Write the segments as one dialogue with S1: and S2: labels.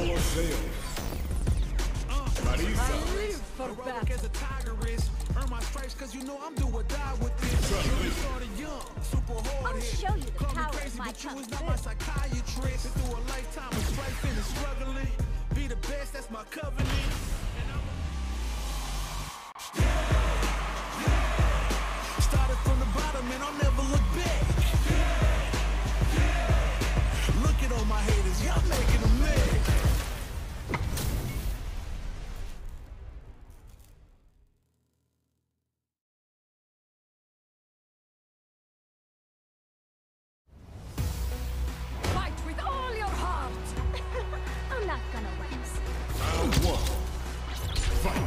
S1: Our sales. Marisa.
S2: Heroic as a tiger is. Earn my stripes cause you know I'm do or die with this.
S1: Chun Li.
S2: Started young, super hard
S3: I'll
S2: hit.
S3: show you the
S2: Call me
S3: power of
S2: crazy,
S3: my
S2: but you
S3: kung
S2: is not
S3: fu.
S2: my psychiatrist. Been through a lifetime of strife and struggling. Be the best, that's my covenant. Started from the bottom and I'll never look back. Look at all my haters, y'all making them mad.
S3: Fight with all your heart! I'm not gonna lose.
S1: Round one. Fight.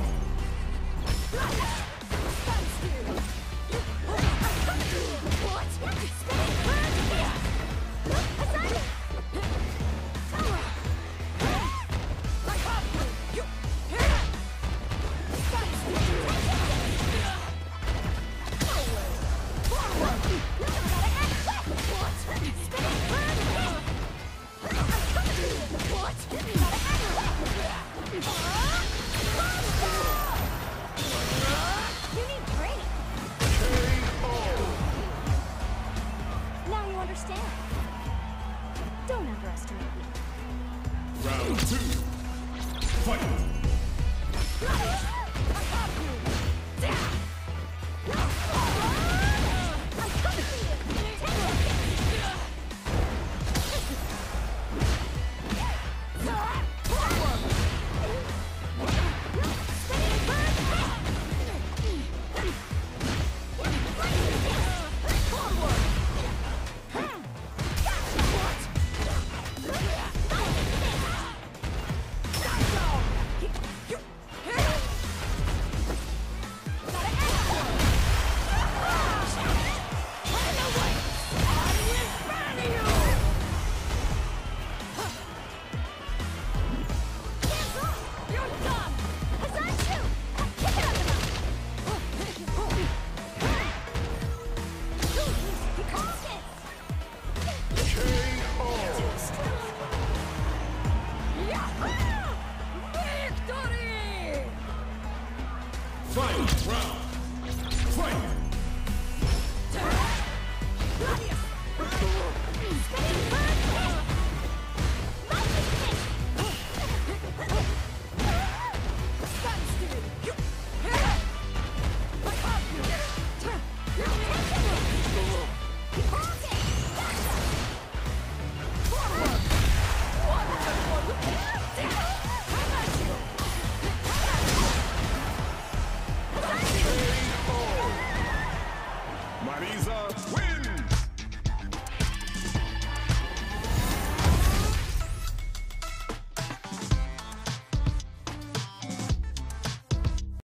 S3: What? You need training. Now you understand. Don't underestimate me.
S1: Round two. Fight. Fight. Round. Fight. Marisa wins!